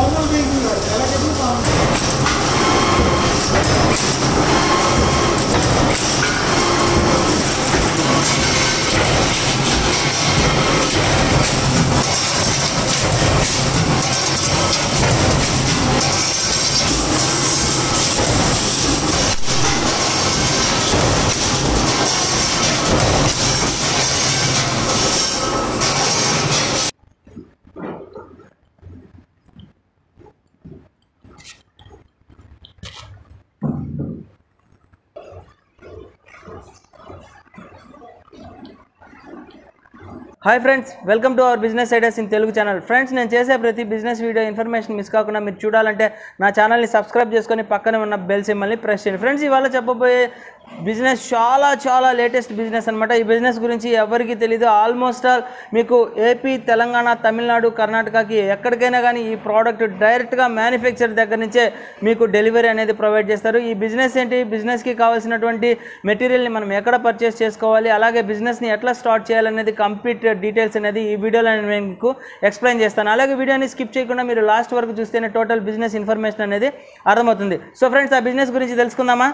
hi friends welcome to our business ideas in Telugu channel friends నేను చేసే ప్రతి business video information miss కాకుండా మీరు చూడాలంటే నా ఛానల్ ని సబ్స్క్రైబ్ చేసుకొని పక్కనే ఉన్న బెల్ సింబల్ ని ప్రెస్ చేయండి ఫ్రెండ్స్ ఇవాళ చెప్పబోయే బిజినెస్ చాలా లేటెస్ట్ బిజినెస్ అన్నమాట ఈ బిజినెస్ గురించి ఎవరికి తెలియదు ఆల్మోస్ట్ ఆల్ మీకు ఏపీ తెలంగాణ తమిళనాడు కర్ణాటకకి ఎక్కడికైనా గానీ ఈ ప్రోడక్ట్ డైరెక్ట్ గా మ్యానుఫ్యాక్చర్ దగ్గర నుంచే మీకు డెలివరీ అనేది ప్రొవైడ్ చేస్తారు ఈ బిజినెస్ ఏంటి బిజినెస్ కి కావాల్సినటువంటి మెటీరియల్ ని మనం ఎక్కడ పర్చేస్ చేసుకోవాలి అలాగే బిజినెస్ ని ఎట్లా స్టార్ట్ చేయాలనేది కంప్లీట్ డీటెయిల్స్ అనేది ఈ వీడియోలో నేను మీకు ఎక్స్ప్లెయిన్ చేస్తాను అలాగే వీడియోని స్కిప్ చేయకుండా మీరు లాస్ట్ వరకు చూస్తేనే టోటల్ బిజినెస్ ఇన్ఫర్మేషన్ అనేది అర్థమవుతుంది సో ఫ్రెండ్స్ ఆ బిజినెస్ గురించి తెలుసుకుందామా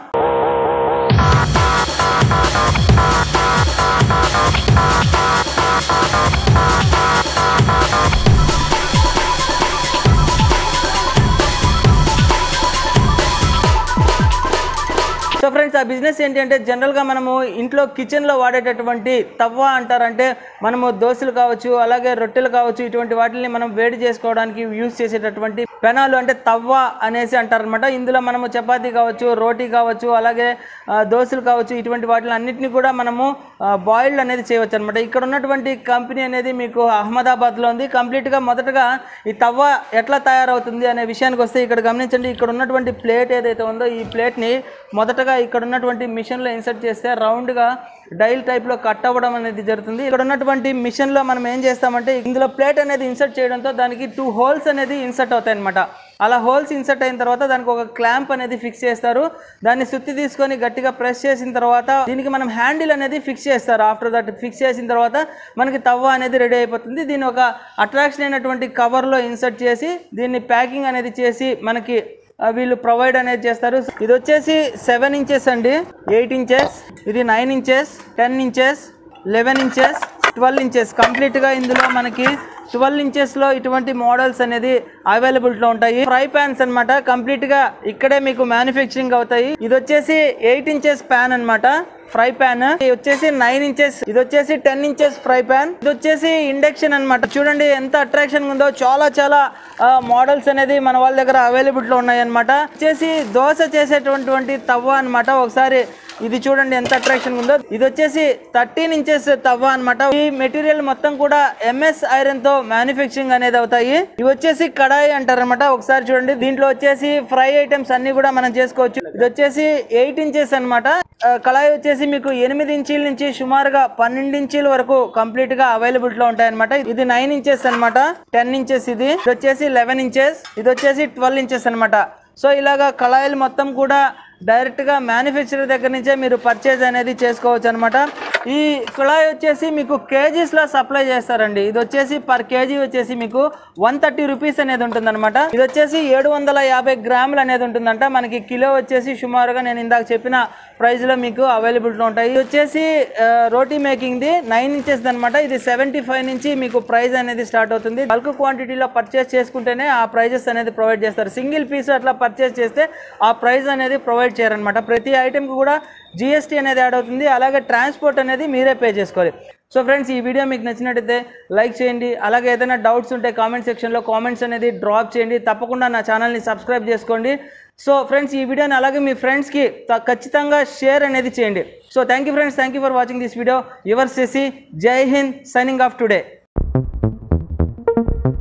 సో ఫ్రెండ్స్ ఆ బిజినెస్ ఏంటంటే జనరల్గా మనము ఇంట్లో కిచెన్లో వాడేటటువంటి తవ్వ అంటారంటే మనము దోశలు కావచ్చు అలాగే రొట్టెలు కావచ్చు ఇటువంటి వాటిని మనం వేడి చేసుకోవడానికి యూజ్ చేసేటటువంటి పెనాలు అంటే తవ్వ అనేసి అంటారనమాట ఇందులో మనము చపాతీ కావచ్చు రోటీ కావచ్చు అలాగే దోశలు కావచ్చు ఇటువంటి వాటిని అన్నింటినీ కూడా మనము బాయిల్డ్ అనేది చేయవచ్చు అనమాట ఇక్కడ ఉన్నటువంటి కంపెనీ అనేది మీకు అహ్మదాబాద్లో ఉంది కంప్లీట్గా మొదటగా ఈ తవ్వ ఎట్లా తయారవుతుంది అనే విషయానికి వస్తే ఇక్కడ గమనించండి ఇక్కడ ఉన్నటువంటి ప్లేట్ ఏదైతే ఉందో ఈ ప్లేట్ని మొదటగా ఇక్కడ ఉన్నటువంటి మిషన్లో ఇన్సర్ట్ చేస్తే రౌండ్గా డైల్ టైప్లో కట్ అవ్వడం అనేది జరుగుతుంది ఇక్కడ ఉన్నటువంటి మిషన్లో మనం ఏం చేస్తామంటే ఇందులో ప్లేట్ అనేది ఇన్సర్ట్ చేయడంతో దానికి 2 హోల్స్ అనేది ఇన్సర్ట్ అవుతాయి అనమాట అలా హోల్స్ ఇన్సర్ట్ అయిన తర్వాత దానికి ఒక క్లాంప్ అనేది ఫిక్స్ చేస్తారు దాన్ని సుత్తి తీసుకొని గట్టిగా ప్రెస్ చేసిన తర్వాత దీనికి మనం హ్యాండిల్ అనేది ఫిక్స్ చేస్తారు ఆఫ్టర్ దట్ ఫిక్స్ చేసిన తర్వాత మనకి తవ్వ అనేది రెడీ అయిపోతుంది దీన్ని ఒక అట్రాక్షన్ అయినటువంటి కవర్లో ఇన్సర్ట్ చేసి దీన్ని ప్యాకింగ్ అనేది చేసి మనకి వీళ్ళు ప్రొవైడ్ అనేది చేస్తారు ఇది వచ్చేసి 7 ఇంచెస్ అండి 8 ఇంచెస్ ఇది 9 ఇంచెస్ 10 ఇంచెస్ 11 ఇంచెస్ 12 ఇంచెస్ కంప్లీట్గా ఇందులో మనకి 12 ఇంచెస్లో ఇటువంటి మోడల్స్ అనేది అవైలబిలిటీలో ఉంటాయి ఫ్రై ప్యాన్స్ అనమాట కంప్లీట్గా ఇక్కడే మీకు మ్యానుఫ్యాక్చరింగ్ అవుతాయి ఇది వచ్చేసి 8 ఇంచెస్ ప్యాన్ అనమాట ఫ్రై ప్యాన్ ఇది వచ్చేసి 9 ఇంచెస్ ఇది వచ్చేసి 10 ఇంచెస్ ఫ్రై ప్యాన్ ఇది వచ్చేసి ఇండక్షన్ అనమాట చూడండి ఎంత అట్రాక్షన్ ఉందో చాలా మోడల్స్ అనేది మన వాళ్ళ దగ్గర అవైలబిలిటీలో ఉన్నాయి అనమాట వచ్చేసి దోశ చేసేటువంటి తవ్వ అనమాట ఒకసారి ఇది చూడండి ఎంత అట్రాక్షన్ ఉందో ఇది వచ్చేసి 13 ఇంచెస్ తవ్వ అనమాట ఈ మెటీరియల్ మొత్తం కూడా ఎంఎస్ ఐరన్ తో మ్యానుఫ్యాక్చరింగ్ అనేది అవుతాయి ఇవి వచ్చేసి కడాయి అంటారనమాట ఒకసారి చూడండి దీంట్లో వచ్చేసి ఫ్రై ఐటమ్స్ అన్ని కూడా మనం చేసుకోవచ్చు ఇది వచ్చేసి 8 ఇంచెస్ అనమాట కళాయి వచ్చేసి మీకు 8 ఇంచీల నుంచి సుమారుగా 12 ఇంచీల వరకు కంప్లీట్ గా అవైలబిలిటీలో ఉంటాయి అనమాట ఇది 9 ఇంచెస్ అనమాట 10 ఇంచెస్ ఇది వచ్చేసి 11 ఇంచెస్ ఇది వచ్చేసి 12 ఇంచెస్ అనమాట సో ఇలాగా కళాయిలు మొత్తం కూడా డైరెక్ట్గా మ్యానుఫ్యాక్చరర్ దగ్గర నుంచే మీరు పర్చేజ్ అనేది చేసుకోవచ్చు అనమాట ఈ కళాయి వచ్చేసి మీకు కేజీస్లో సప్లై చేస్తారండి ఇది వచ్చేసి పర్ కేజీ వచ్చేసి మీకు 130 రూపీస్ అనేది ఉంటుందన్నమాట ఇది వచ్చేసి 750 గ్రాములు అనేది ఉంటుందంట మనకి కిలో వచ్చేసి సుమారుగా నేను ఇందాక చెప్పిన ప్రైస్లో మీకు అవైలబిలిటీలో ఉంటాయి ఇది వచ్చేసి రోటీ మేకింగ్ది 9 ఇంచెస్ అనమాట ఇది 75 నుంచి మీకు ప్రైస్ అనేది స్టార్ట్ అవుతుంది బల్క్ క్వాంటిటీలో పర్చేస్ చేసుకుంటేనే ఆ ప్రైజెస్ అనేది ప్రొవైడ్ చేస్తారు సింగిల్ పీస్ అట్లా పర్చేస్ చేస్తే ఆ ప్రైస్ అనేది ప్రొవైడ్ చేయరనమాట ప్రతి ఐటెంకి కూడా జిఎస్టీ అనేది యాడ్ అవుతుంది అలాగే ట్రాన్స్పోర్ట్ అనేది మీరే పే చేసుకోవాలి సో ఫ్రెండ్స్ ఈ వీడియో మీకు నచ్చినట్టయితే లైక్ చేయండి అలాగే ఏదైనా డౌట్స్ ఉంటే కామెంట్ సెక్షన్లో కామెంట్స్ అనేది డ్రాప్ చేయండి తప్పకుండా నా ఛానల్ని సబ్స్క్రైబ్ చేసుకోండి సో ఫ్రెండ్స్ ఈ వీడియోని అలాగే మీ ఫ్రెండ్స్కి ఖచ్చితంగా షేర్ అనేది చేయండి so thank you friends thank you for watching this video your Shashi Jai Hind signing off today